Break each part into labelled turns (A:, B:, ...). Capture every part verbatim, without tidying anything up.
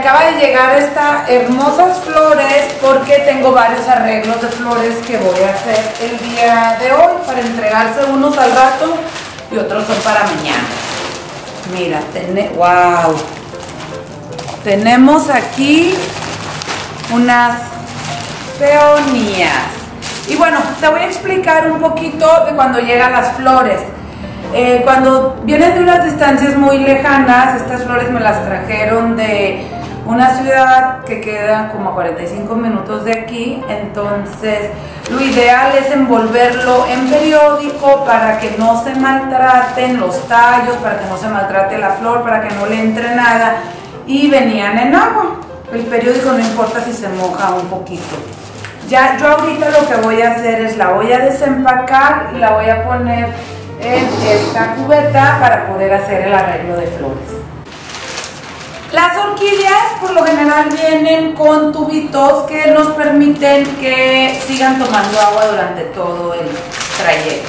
A: acaba de llegar estas hermosas flores porque tengo varios arreglos de flores que voy a hacer el día de hoy para entregarse unos al rato y otros son para mañana. Mira, ten, wow. Tenemos aquí unas peonías. Y bueno, te voy a explicar un poquito de cuando llegan las flores. Eh, cuando vienen de unas distancias muy lejanas, estas flores me las trajeron de una ciudad que queda como a cuarenta y cinco minutos de aquí. Entonces lo ideal es envolverlo en periódico para que no se maltraten los tallos, para que no se maltrate la flor, para que no le entre nada. Y venían en agua. El periódico no importa si se moja un poquito. Ya yo ahorita lo que voy a hacer es la voy a desempacar y la voy a poner en esta cubeta para poder hacer el arreglo de flores. Las orquídeas por lo general vienen con tubitos que nos permiten que sigan tomando agua durante todo el trayecto.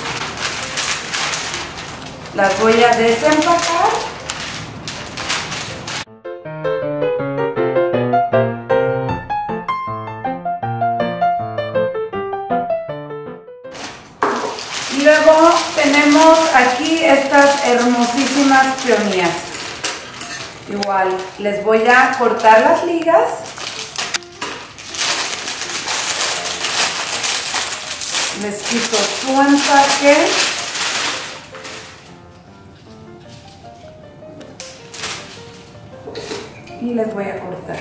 A: Las voy a desempacar. Luego tenemos aquí estas hermosísimas peonías. Igual les voy a cortar las ligas. Les quito su empaque. Y les voy a cortar.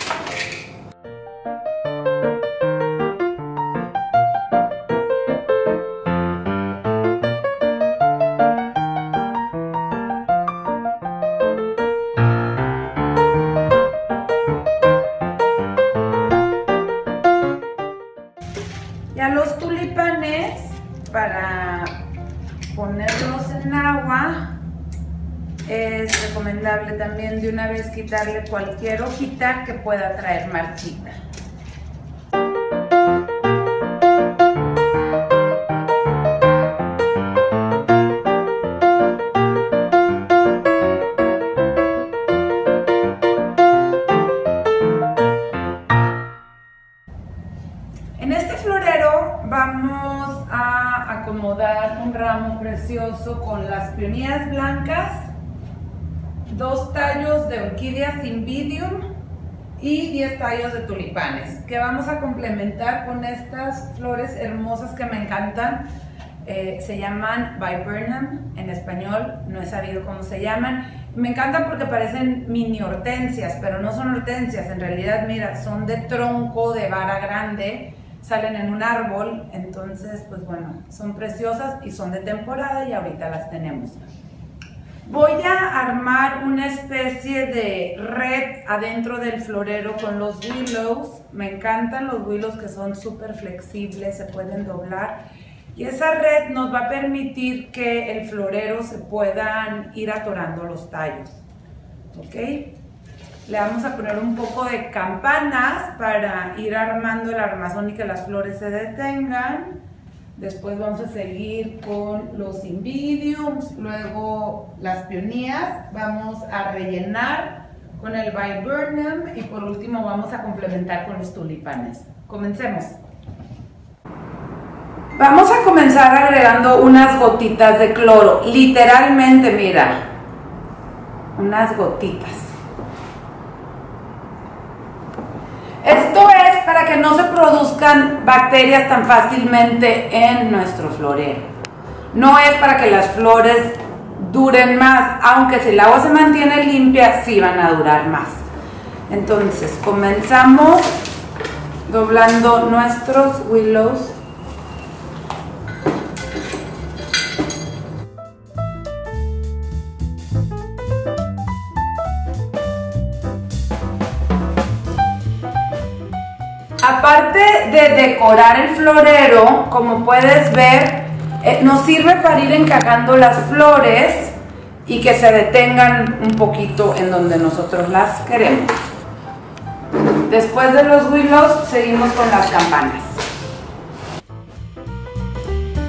A: Ya los tulipanes, para ponerlos en agua, es recomendable también de una vez quitarle cualquier hojita que pueda traer marchita. En este florero vamos a acomodar un ramo precioso con las peonías blancas, dos tallos de orquídeas Cymbidium y diez tallos de tulipanes, que vamos a complementar con estas flores hermosas que me encantan. Eh, se llaman Viburnum, en español no he sabido cómo se llaman. Me encantan porque parecen mini hortensias, pero no son hortensias, en realidad mira, son de tronco, de vara grande. Salen en un árbol, entonces pues bueno, son preciosas y son de temporada y ahorita las tenemos. Voy a armar una especie de red adentro del florero con los willows. Me encantan los willows que son súper flexibles, se pueden doblar. Y esa red nos va a permitir que el florero se puedan ir atorando los tallos. ¿Ok? Le vamos a poner un poco de campanas para ir armando el armazón y que las flores se detengan. Después vamos a seguir con los Cymbidiums, luego las peonías. Vamos a rellenar con el Viburnum y por último vamos a complementar con los tulipanes. Comencemos. Vamos a comenzar agregando unas gotitas de cloro. Literalmente, mira, unas gotitas. Esto es para que no se produzcan bacterias tan fácilmente en nuestro florero. No es para que las flores duren más, aunque si el agua se mantiene limpia, sí van a durar más. Entonces, comenzamos doblando nuestros willows. Aparte de decorar el florero, como puedes ver, eh, nos sirve para ir encajando las flores y que se detengan un poquito en donde nosotros las queremos. Después de los willows, seguimos con las campanas.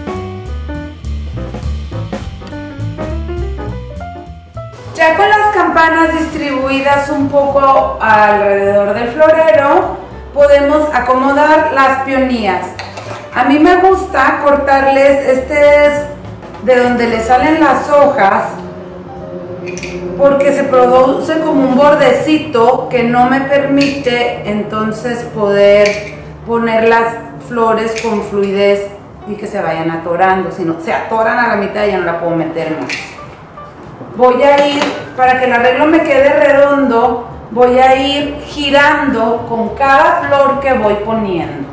A: Ya con las campanas campanas distribuidas un poco alrededor del florero, podemos acomodar las peonías. A mí me gusta cortarles, este es de donde le salen las hojas, porque se produce como un bordecito que no me permite entonces poder poner las flores con fluidez y que se vayan atorando, si no se atoran a la mitad y ya no la puedo meter más. Voy a ir, para que el arreglo me quede redondo, voy a ir girando con cada flor que voy poniendo.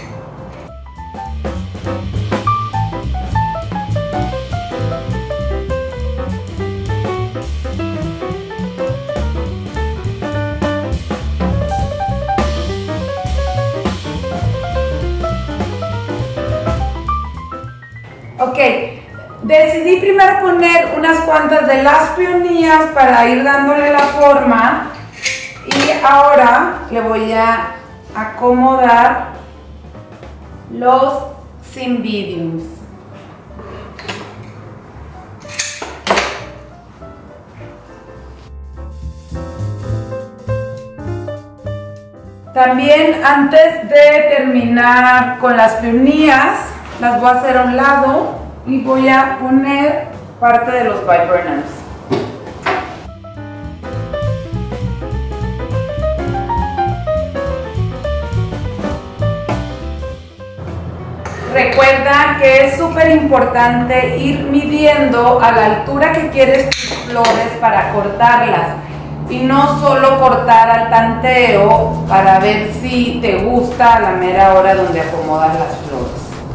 A: Ok, decidí primero poner unas cuantas de las peonías para ir dándole la forma y ahora le voy a acomodar los cymbidiums. También antes de terminar con las peonías, las voy a hacer a un lado y voy a poner parte de los viburnums. Recuerda que es súper importante ir midiendo a la altura que quieres tus flores para cortarlas y no solo cortar al tanteo para ver si te gusta a la mera hora donde acomodas las flores.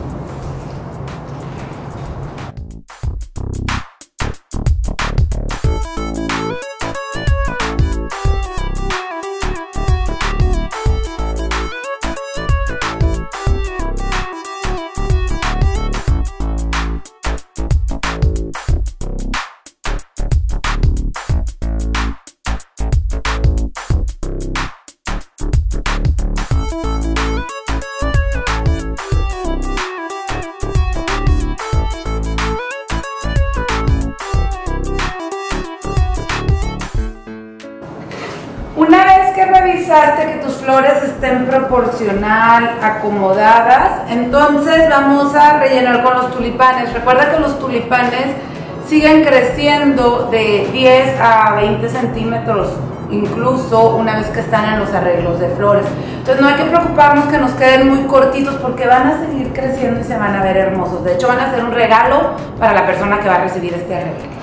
A: Una vez que revisaste que tus flores estén proporcional, acomodadas, entonces vamos a rellenar con los tulipanes. Recuerda que los tulipanes siguen creciendo de diez a veinte centímetros, incluso una vez que están en los arreglos de flores. Entonces no hay que preocuparnos que nos queden muy cortitos porque van a seguir creciendo y se van a ver hermosos. De hecho van a ser un regalo para la persona que va a recibir este arreglo.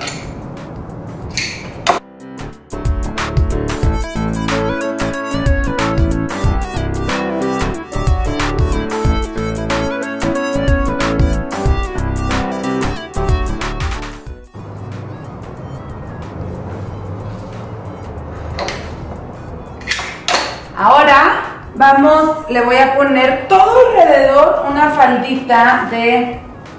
A: Ahora vamos, le voy a poner todo alrededor una faldita de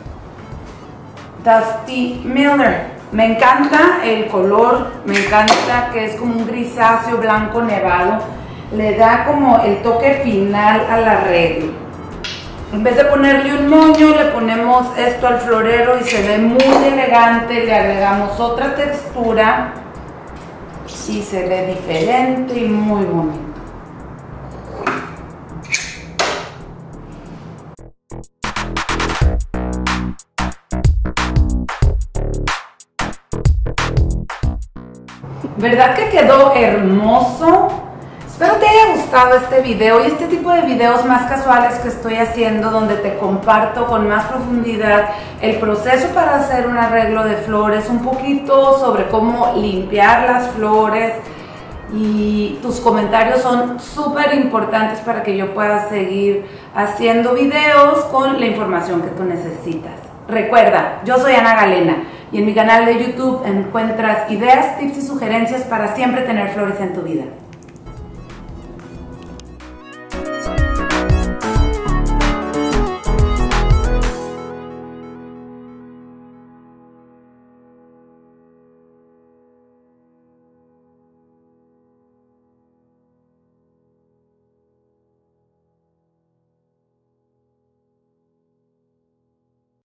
A: Dusty Miller. Me encanta el color, me encanta que es como un grisáceo blanco nevado. Le da como el toque final al arreglo. En vez de ponerle un moño, le ponemos esto al florero y se ve muy elegante. Le agregamos otra textura y se ve diferente y muy bonito. ¿Verdad que quedó hermoso? Espero te haya gustado este video y este tipo de videos más casuales que estoy haciendo, donde te comparto con más profundidad el proceso para hacer un arreglo de flores, un poquito sobre cómo limpiar las flores, y tus comentarios son súper importantes para que yo pueda seguir haciendo videos con la información que tú necesitas. Recuerda, yo soy Ana Galena y en mi canal de YouTube encuentras ideas, tips y sugerencias para siempre tener flores en tu vida.